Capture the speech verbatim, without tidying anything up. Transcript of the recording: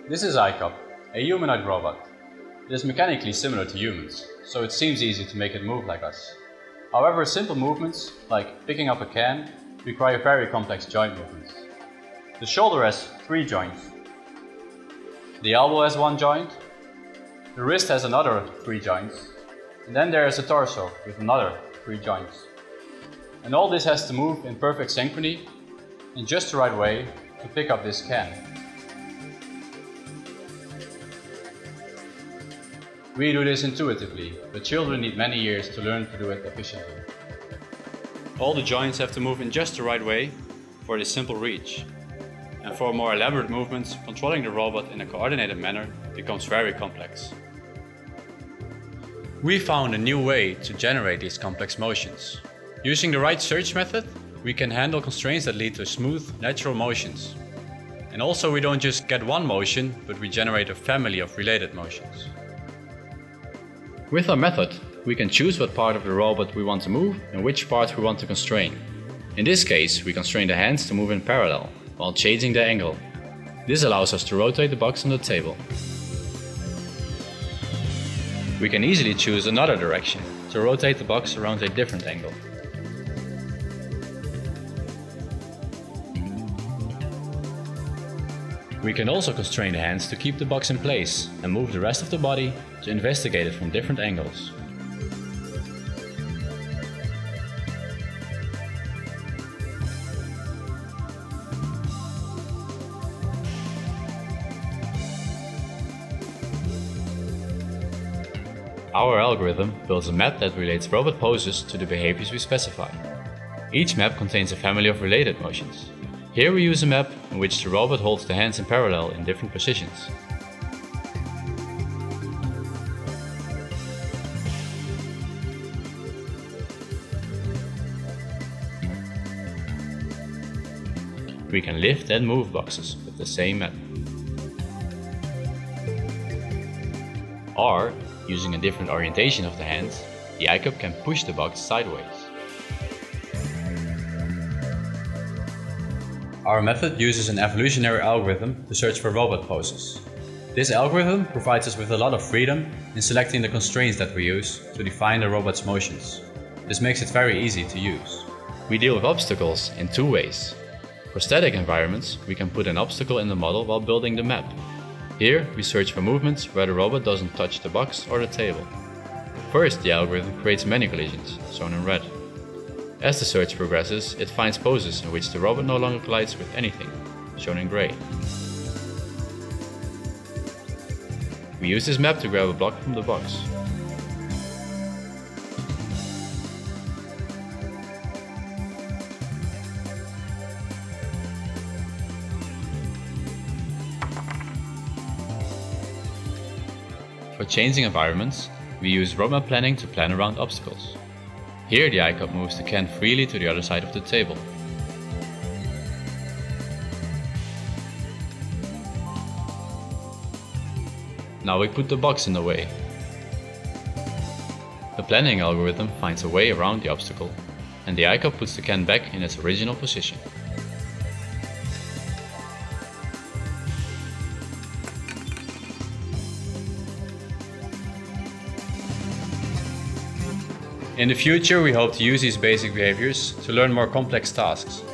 This is iCub, a humanoid robot. It is mechanically similar to humans, so it seems easy to make it move like us. However, simple movements, like picking up a can, require very complex joint movements. The shoulder has three joints. The elbow has one joint. The wrist has another three joints. And then there is a torso with another three joints. And all this has to move in perfect synchrony, in just the right way, to pick up this can. We do this intuitively, but children need many years to learn to do it efficiently. All the joints have to move in just the right way for this simple reach. And for more elaborate movements, controlling the robot in a coordinated manner becomes very complex. We found a new way to generate these complex motions. Using the right search method, we can handle constraints that lead to smooth, natural motions. And also we don't just get one motion, but we generate a family of related motions. With our method, we can choose what part of the robot we want to move and which parts we want to constrain. In this case, we constrain the hands to move in parallel, while changing the angle. This allows us to rotate the box on the table. We can easily choose another direction, to rotate the box around a different angle. We can also constrain the hands to keep the box in place and move the rest of the body to investigate it from different angles. Our algorithm builds a map that relates robot poses to the behaviors we specify. Each map contains a family of related motions. Here we use a map in which the robot holds the hands in parallel in different positions. We can lift and move boxes with the same map. Or, using a different orientation of the hands, the iCub can push the box sideways. Our method uses an evolutionary algorithm to search for robot poses. This algorithm provides us with a lot of freedom in selecting the constraints that we use to define the robot's motions. This makes it very easy to use. We deal with obstacles in two ways. For static environments, we can put an obstacle in the model while building the map. Here, we search for movements where the robot doesn't touch the box or the table. First, the algorithm creates many collisions, shown in red. As the search progresses, it finds poses in which the robot no longer collides with anything, shown in gray. We use this map to grab a block from the box. For changing environments, we use roadmap planning to plan around obstacles. Here the iCub moves the can freely to the other side of the table. Now we put the box in the way. The planning algorithm finds a way around the obstacle, and the iCub puts the can back in its original position. In the future, we hope to use these basic behaviors to learn more complex tasks.